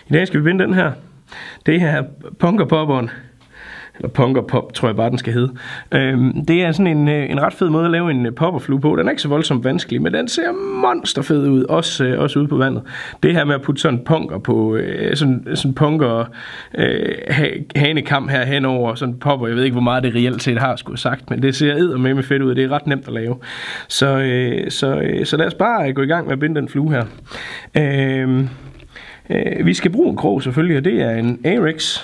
I dag skal vi binde den her. Det her punkerpopperen, eller punkerpop, tror jeg bare den skal hedde. Det er sådan en ret fed måde at lave en popperflue på. Den er ikke så voldsomt vanskelig, men den ser monsterfed ud, også ude på vandet. Det her med at putte sådan punker på, sådan punker hanekam her henover, sådan popper, jeg ved ikke hvor meget det reelt set har skulle sagt, men det ser eddermame fedt ud, det er ret nemt at lave. Så lad os bare gå i gang med at binde den flue her. Vi skal bruge en krog selvfølgelig, og det er en Ahrex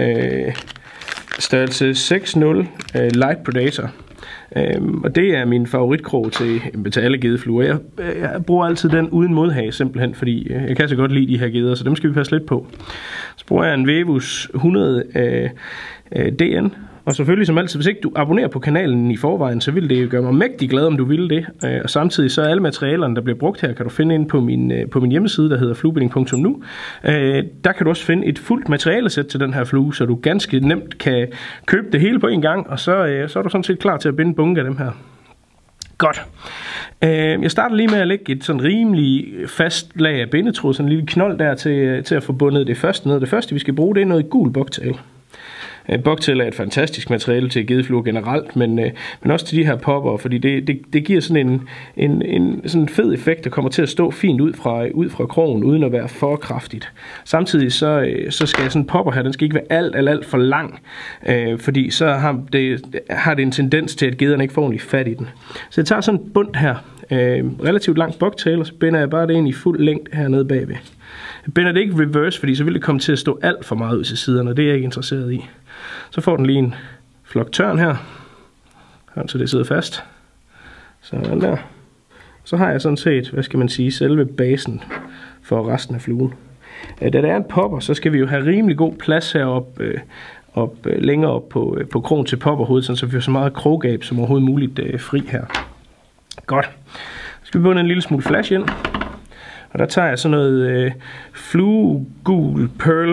størrelse 6.0 Light Predator. Og det er min favoritkrog til alle gedefluer. Jeg bruger altid den uden modhage, simpelthen, fordi jeg kan så godt lide de her geder, så dem skal vi passe lidt på. Så bruger jeg en Vevus 100 DN. Og selvfølgelig som altid, hvis ikke du abonnerer på kanalen i forvejen, så vil det jo gøre mig mægtig glad, om du vil det. Og samtidig så alle materialerne, der bliver brugt her, kan du finde ind på min hjemmeside, der hedder fluebinding.nu. Der kan du også finde et fuldt materialesæt til den her flue, så du ganske nemt kan købe det hele på en gang, og så er du sådan set klar til at binde bunke af dem her. Godt. Jeg starter lige med at lægge et sådan rimelig fast lag af bindetråd, sådan en lille knold der til at få bundet det første ned. Det første vi skal bruge, det er noget gul bucktail. Bucktail er et fantastisk materiale til gedefluer generelt, men også til de her popper, fordi det giver sådan en sådan fed effekt, der kommer til at stå fint ud fra krogen, uden at være for kraftigt. Samtidig så skal sådan en popper her, den skal ikke være alt for lang, fordi så har det en tendens til, at gederne ikke får ordentligt fat i den. Så jeg tager sådan en bund her, relativt langt bucktail, og så binder jeg bare det ind i fuld længde hernede bagved. Jeg binder det ikke reverse, fordi så vil det komme til at stå alt for meget ud til siderne, og det er jeg ikke interesseret i. Så får den lige en flok tørn her, så det sidder fast. Sådan der. Så har jeg sådan set, hvad skal man sige, selve basen for resten af fluen. Da det er en popper, så skal vi jo have rimelig god plads heroppe, længere op på krogen til popperhovedet, så vi får så meget kroggab som overhovedet muligt fri her. Godt. Så skal vi bunde en lille smule flash ind. Og der tager jeg sådan noget fluegul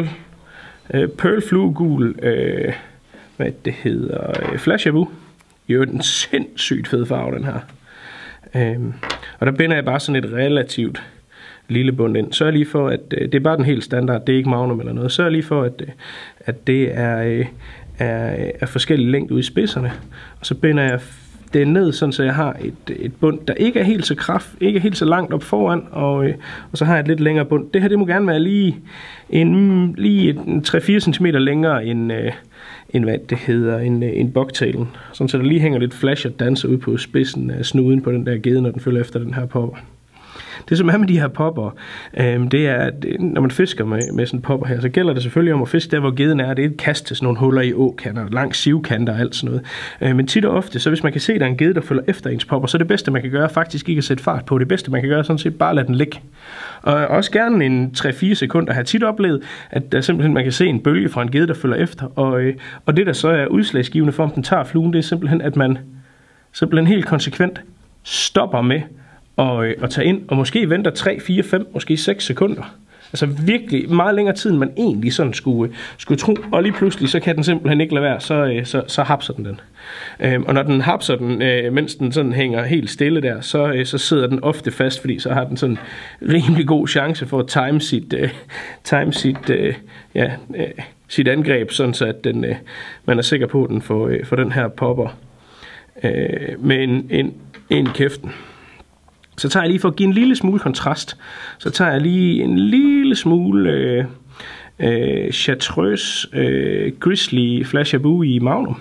pearl fluegul, hvad det hedder, flashaboo. Det er jo en sindssygt fed farve, den her. Og der binder jeg bare sådan et relativt lille bund ind. Sørg lige for, at det er bare den helt standard, det er ikke magnum eller noget. Sørg lige for, at det er forskellige længde ude i spidserne. Og så binder jeg det ned, sådan så jeg har et bund, der ikke er helt så ikke er helt så langt op foran, og så har jeg et lidt længere bund. Det her, det må gerne være lige 3-4 cm længere end hvad det hedder, en bucktailen. Sådan så der lige hænger lidt flash og danser ud på spidsen af snuden på den der gede, når den følger efter den her popper. Det som er med de her popper, det er, at når man fisker med sådan en popper her, så gælder det selvfølgelig om at fiske der, hvor geden er. Det er et kast til sådan nogle huller i åkanter, langs sivkanter og alt sådan noget. Men tit og ofte, så hvis man kan se, at der er en gede, der følger efter ens popper, så er det bedste, man kan gøre, faktisk ikke at sætte fart på. Det bedste, man kan gøre, er sådan set bare at lade den ligge. Og også gerne en 3-4 sekunder. Jeg har tit oplevet, at der simpelthen man kan se en bølge fra en gede, der følger efter. Og det, der så er udslagsgivende for, om den tager fluen, det er simpelthen, at man simpelthen helt konsekvent stopper med og tage ind, og måske venter 3, 4, 5, måske 6 sekunder. Altså virkelig meget længere tid, end man egentlig sådan skulle tro, og lige pludselig, så kan den simpelthen ikke lade være, så hapser den. Og når den hapser den, mens den sådan hænger helt stille der, så sidder den ofte fast, fordi så har den sådan rimelig god chance for at time sit angreb, sådan så at man er sikker på, at den får den her popper med en i kæften. Så tager jeg lige for at give en lille smule kontrast, så tager jeg lige en lille smule Chartreuse Grizzly Flashaboo i Magnum.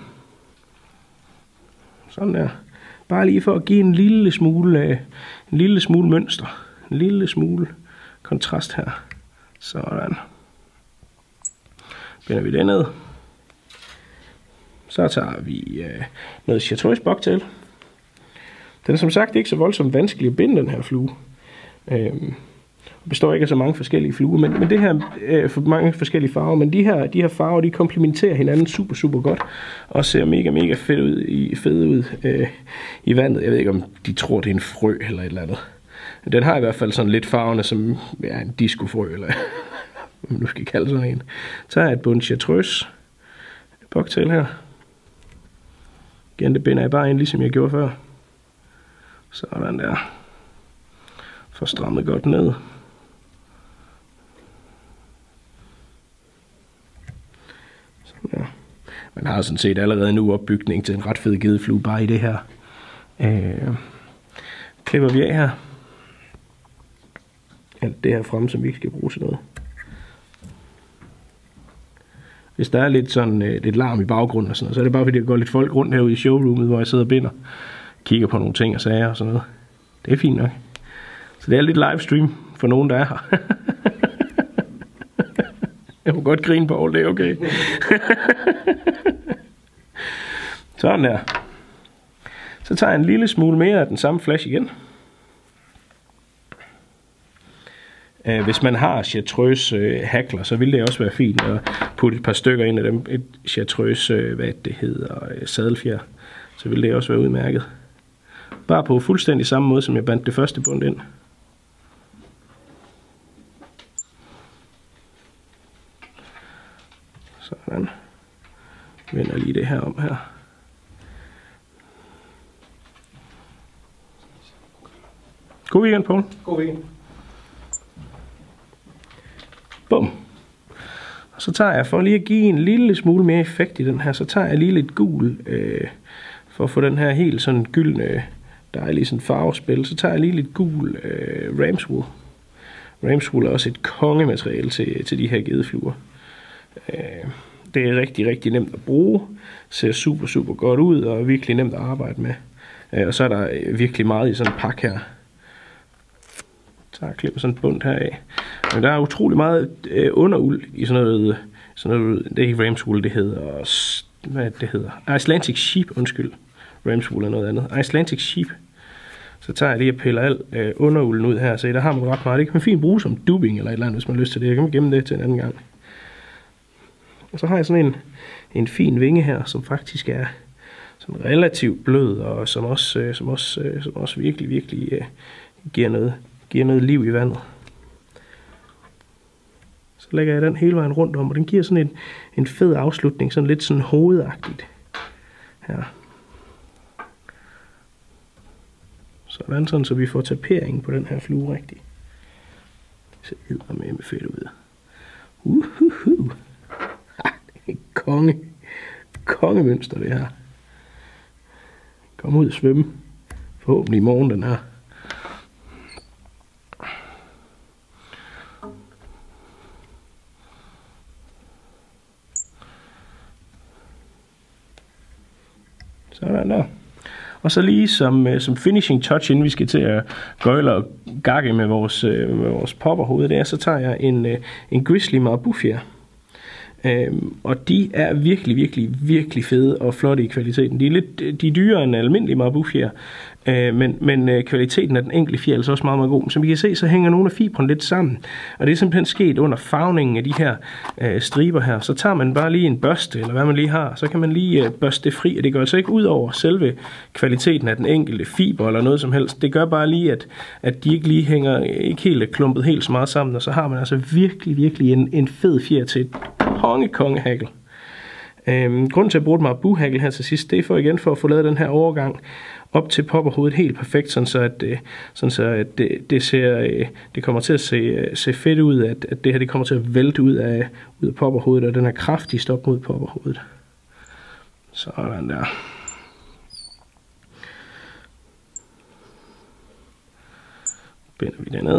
Sådan der. Bare lige for at give en lille smule mønster, en lille smule kontrast her. Sådan. Binder vi det ned. Så tager vi noget Chartreuse Bucktail. Den er som sagt ikke så voldsomt vanskelig at binde, den her flue. Består ikke af så mange forskellige fluer, men det her for mange forskellige farver. Men de her farver, de komplementerer hinanden super godt, og ser mega fede ud i vandet. Jeg ved ikke, om de tror, det er en frø eller et eller andet. Den har i hvert fald sådan lidt farverne som en discofrø, eller hvad man nu skal kalde sådan en. Så tager jeg et bund Chartreuse Bucktail her. Igen, det binder jeg bare ind, ligesom jeg gjorde før. Sådan der. Får strammet godt ned. man har sådan set allerede nu opbygning til en ret fed gedeflue bare i det her. Klipper vi af her. Alt det her fremme, som vi ikke skal bruge til noget. Hvis der er lidt sådan lidt larm i baggrunden og sådan noget, så er det bare fordi, der går lidt folk rundt herude i showroomet, hvor jeg sidder og binder. Kigger på nogle ting og sager og sådan noget. Det er fint nok. Så det er lidt livestream for nogen, der er her. Jeg må godt grine på, det er okay. Sådan der. Så tager jeg en lille smule mere af den samme flash igen. Hvis man har chartreuse hakler, så vil det også være fint at putte et par stykker ind af dem. Et chartreuse, hvad det hedder, sadelfjer. Så vil det også være udmærket. Bare på fuldstændig samme måde, som jeg bandt det første bund ind. Sådan. Vender lige det her om her. God weekend, Poul. God weekend. Bum. Og så tager jeg, for lige at give en lille smule mere effekt i den her, så tager jeg lige lidt gul, for at få den her helt sådan gyldne, dejlige sådan farvespil, så tager jeg lige lidt gul ramswool. Ramswool er også et kongemateriale til de her gedefluer. Det er rigtig, rigtig nemt at bruge, ser super, super godt ud og er virkelig nemt at arbejde med. Og så er der virkelig meget i sådan en pakke her. Så jeg klipper sådan et bund her af. Men der er utrolig meget underuld i sådan noget, det er ikke ramswool, det hedder, hvad det hedder? Icelandic sheep, undskyld. Ramswool er noget andet. Icelandic sheep. Så tager jeg lige og piller al underulden ud her, så der har man ret meget. Det kan man fint bruge som dubbing eller et eller andet, hvis man har lyst til det. Jeg kan gemme det til en anden gang. Og så har jeg sådan en fin vinge her, som faktisk er sådan relativt blød, og som også virkelig, virkelig giver noget liv i vandet. Så lægger jeg den hele vejen rundt om, og den giver sådan en fed afslutning, sådan lidt sådan hovedagtigt her. Sådan, så vi får taperingen på den her flue rigtigt. Det ser eddermame fedt ud. Det er kongemønster det her. Kom ud og svømme. Forhåbentlig i morgen den her. Sådan der. Og så lige som finishing touch, inden vi skal til at gøjle og gakke med vores popperhoved, der, så tager jeg en Grizzly Marabou-fjer. Og de er virkelig, virkelig, virkelig fede og flotte i kvaliteten. De er dyrere end almindelige Marabou-fjer, men kvaliteten af den enkelte fjer er altså også meget, meget god. Som I kan se, så hænger nogle af fibrene lidt sammen, og det er simpelthen sket under farvningen af de her striber her. Så tager man bare lige en børste, eller hvad man lige har, så kan man lige børste det fri, og det går altså ikke ud over selve kvaliteten af den enkelte fiber eller noget som helst. Det gør bare lige, at de ikke lige hænger ikke helt klumpet helt så meget sammen, og så har man altså virkelig, virkelig en fed fjer til et kongehagel. Grunden til at bruge et Marabou-hagel her til sidst, det er for at få lavet den her overgang op til popperhovedet helt perfekt, sådan så det kommer til at se fedt ud, at det her det kommer til at vælte ud af popperhovedet, og den er kraftigst op mod popperhovedet. Sådan der. Binder vi det ned.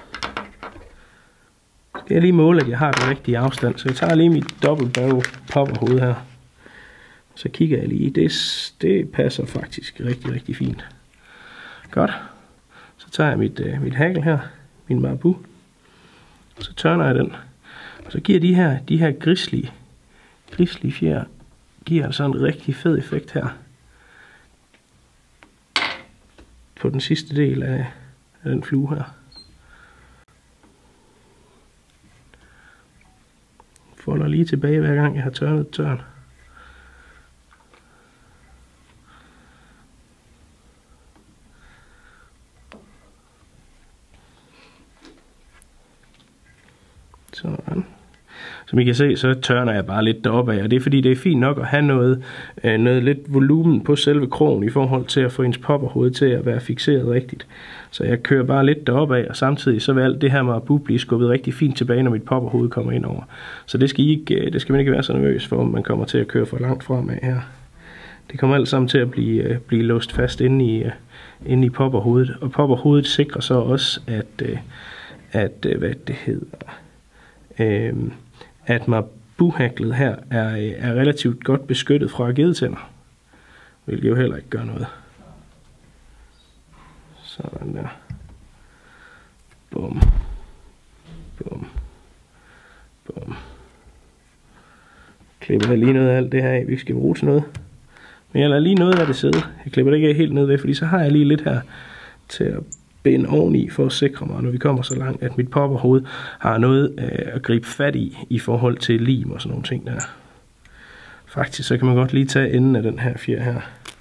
Det er lige mål, at jeg har den rigtige afstand, så jeg tager lige mit dobbelt barrel popperhoved her. Så kigger jeg lige, det passer faktisk rigtig, rigtig fint. Godt. Så tager jeg mit hagel her, min Marabou, og så tørner jeg den. Og så giver de her grizzly fjer, giver altså en rigtig fed effekt her. På den sidste del af den flue her. Folder lige tilbage hver gang jeg har tørnet et tørn. Sådan. Som I kan se, så tørner jeg bare lidt deroppe af, og det er fordi, det er fint nok at have noget lidt volumen på selve krogen i forhold til at få ens popperhoved til at være fikseret rigtigt. Så jeg kører bare lidt deroppe af, og samtidig så vil alt det her marabu blive skubbet rigtig fint tilbage, når mit popperhoved kommer ind over. Så det skal man ikke være så nervøs for, om man kommer til at køre for langt fremad her. Det kommer alt sammen til at blive låst fast inde i popperhovedet, og popperhovedet sikrer så også, at marabuhaglet her er relativt godt beskyttet fra gedetænder, hvilket jo heller ikke gør noget. Sådan der. Bum. Bum. Bum. Klipper jeg lige noget af alt det her af, vi ikke skal bruge til noget. Men jeg lader lige noget af det sidde. Jeg klipper det ikke helt ned ved, fordi så har jeg lige lidt her til at binde oveni for at sikre mig, når vi kommer så langt, at mit popperhoved har noget at gribe fat i forhold til lim og sådan nogle ting der. Faktisk så kan man godt lige tage enden af den her fjer her.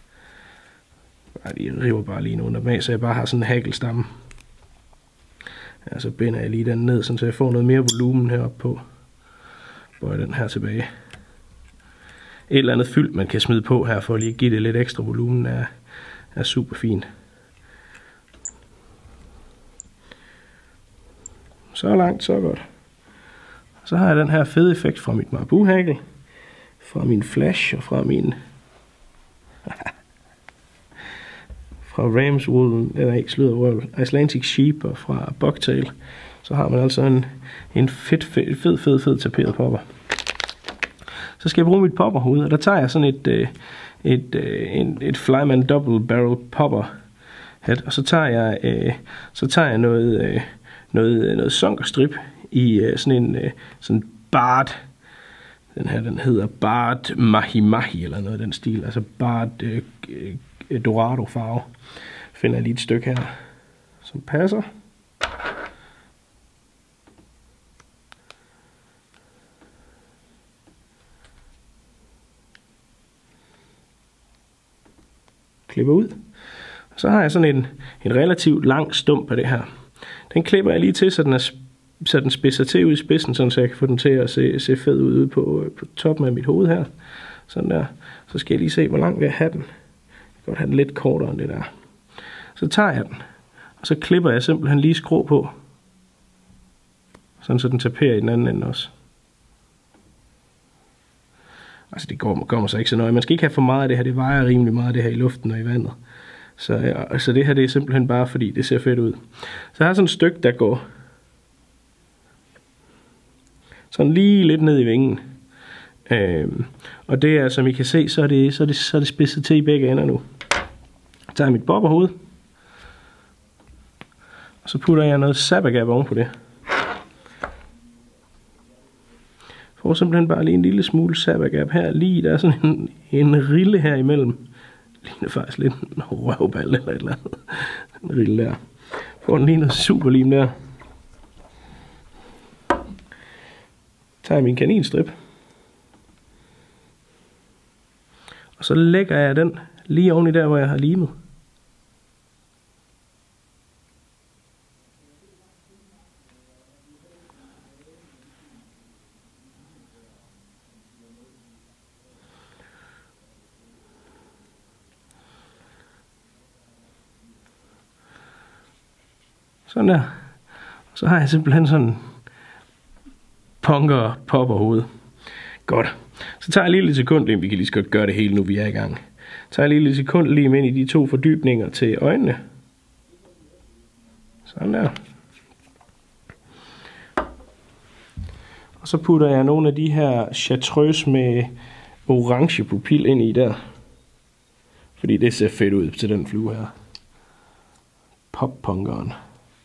Jeg river bare lige nogle af dem af, så jeg bare har sådan en hagelstamme. Ja, så binder jeg lige den ned, så jeg får noget mere volumen heroppe på. Bøjer den her tilbage. Et eller andet fyld, man kan smide på her, for at lige give det lidt ekstra volumen, er super fint. Så langt, så godt. Så har jeg den her fede effekt fra mit marabuhagel, fra min flash og fra min fra Rams Wool, eller ikke Sløderwool, Icelandic Sheep og fra Bucktail. Så har man altså en fed taperet popper. Så skal jeg bruge mit popperhoved, og der tager jeg sådan et Flyman Double Barrel popper hat, og så tager jeg noget sunkerstrip i sådan Bard. Den hedder Bard Mahi Mahi eller noget af den stil, altså Bard Dorado farve. Finder jeg lige et stykke her, som passer. Klipper ud. Så har jeg sådan en relativt lang stump af det her. Den klipper jeg lige til, så den spidser til ud i spidsen, så jeg kan få den til at se fed ud på toppen af mit hoved her. Sådan der. Så skal jeg lige se, hvor lang vil jeg have den. Jeg kan godt have den lidt kortere end det der. Så tager jeg den, og så klipper jeg simpelthen lige skrå på. Sådan så den taperer i den anden ende også. Altså det går så ikke så nøje. Man skal ikke have for meget af det her. Det vejer rimelig meget af det her i luften og i vandet. Så det her det er simpelthen bare fordi det ser fedt ud. Så jeg har sådan et stykke der går sådan lige lidt ned i vingen. Og det er, som I kan se, så er det spidset til i begge ender nu. Så tager jeg mit bobberhoved, og så putter jeg noget sabagab ovenpå det. Får simpelthen bare lige en lille smule sabagab her. Lige der er sådan en rille her imellem. Ligner faktisk lidt en røvball eller et eller andet. En rille der. Får den lige noget superlim der. Tager jeg min kaninstrip. Og så lægger jeg den lige oven i der, hvor jeg har limet. Sådan der. Så har jeg simpelthen sådan punker popperhoved. Godt. Så tager jeg lige lidt sekund, vi kan lige så godt gøre det hele nu, vi er i gang. Så tager jeg lige lidt sekund lige ind i de to fordybninger til øjnene. Sådan der. Og så putter jeg nogle af de her chartreuse med orange pupil ind i der. Fordi det ser fedt ud til den flue her. Poppunkeren.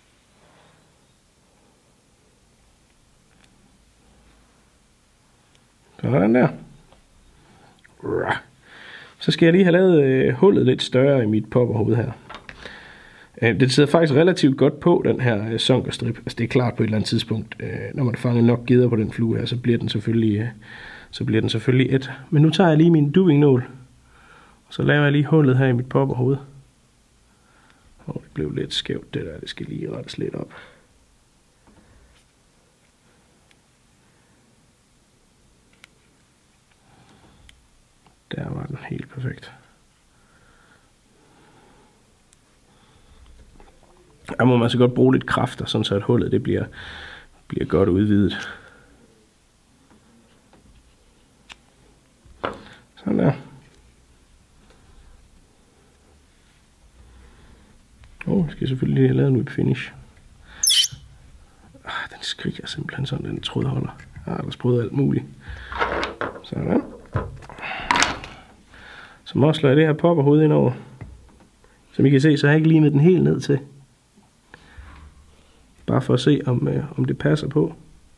Sådan der. Så skal jeg lige have lavet hullet lidt større i mit popperhoved her. Det sidder faktisk relativt godt på, den her sunkerstrip. Altså det er klart på et eller andet tidspunkt, når man fanger nok geder på den flue her, så bliver den selvfølgelig et. Men nu tager jeg lige min duvingnål, og så laver jeg lige hullet her i mit popperhoved. Og det blev lidt skævt det der, det skal lige rettes lidt op. Der var den helt perfekt. Der må man så godt bruge lidt kræfter, sådan så at hullet det bliver godt udvidet. Sådan der. Skal jeg selvfølgelig have lavet en whip finish. Den skriger simpelthen sådan, den trådholder. Der er sprøget alt muligt. Sådan. Så må slår jeg det her popperhoved ind over. Som I kan se, så har jeg ikke limet den helt ned til. Bare for at se, om det passer på.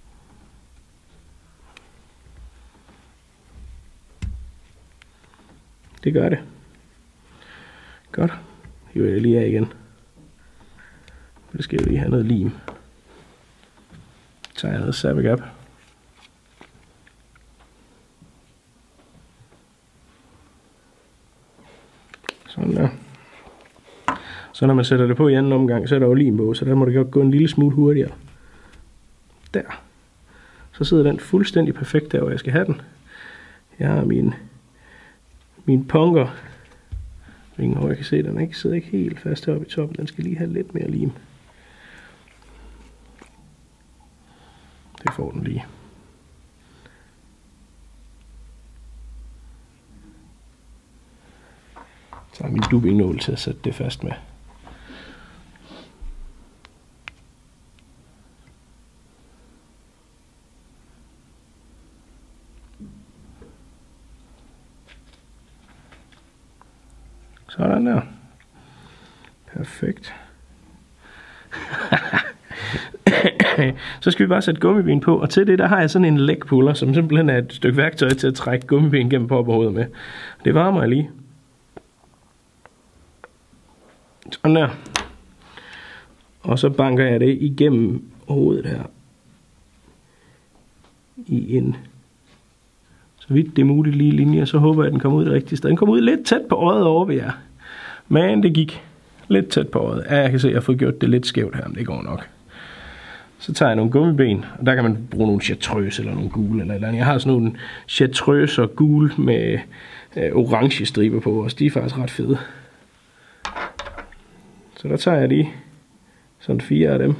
Det gør det. Godt. Hiver jeg lige af igen. Det skal jo lige have noget lim. Så tager jeg noget Sabic op. Sådan der. Så når man sætter det på i anden omgang, så er der jo lim på, så der må det godt gå en lille smule hurtigere. Der. Så sidder den fuldstændig perfekt der, hvor jeg skal have den. Jeg har min punker. Jeg kan se, at den sidder ikke helt fast heroppe i toppen. Den skal lige have lidt mere lim. Det får den lige. Så har min dubbingnål til at sætte det fast med. Sådan der. Perfekt. Så skal vi bare sætte gummiben på, og til det der har jeg sådan en lægpuller, som simpelthen er et stykke værktøj til at trække gummiben gennem popperhovedet med. Det varmer jeg lige. Sådan der. Og så banker jeg det igennem hovedet her. I en, så vidt det er muligt, lige linje, så håber jeg, at den kommer ud det rigtige sted. Den kommer ud lidt tæt på øjet over ved jer. Men det gik lidt tæt på øjet. Ja, jeg kan se, at jeg har fået gjort det lidt skævt her, men det går nok. Så tager jeg nogle gummiben, og der kan man bruge nogle chartreuse eller nogle gule eller andet. Jeg har sådan nogle chartreuse og gule med orange striber på også. De er faktisk ret fede. Så der tager jeg lige sådan 4 af dem.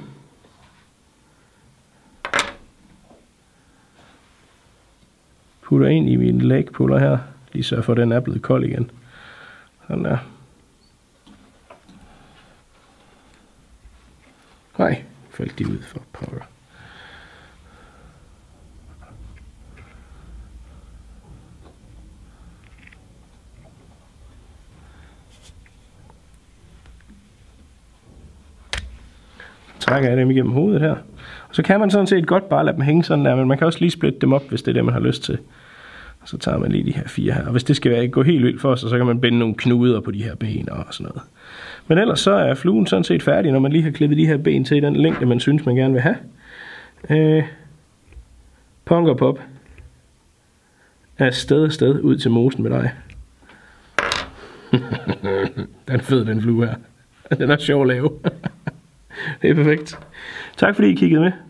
Putter ind i min lægpuller her. Lige sørger for, at den er blevet kold igen. Sådan der. Nej, faldt de ud for pokker. Trækker jeg dem igennem hovedet her. Og så kan man sådan set godt bare lade dem hænge sådan der, men man kan også lige splitte dem op, hvis det er det, man har lyst til. Og så tager man lige de her 4 her. Og hvis det skal gå helt vildt for sig, så kan man binde nogle knuder på de her ben og sådan noget. Men ellers så er fluen sådan set færdig, når man lige har klippet de her ben til i den længde, man synes, man gerne vil have. Punker pop. Er sted ud til mosen med dig. Den er fed, den flue her. Den er sjov at lave. Det er perfekt. Tak fordi I kiggede med.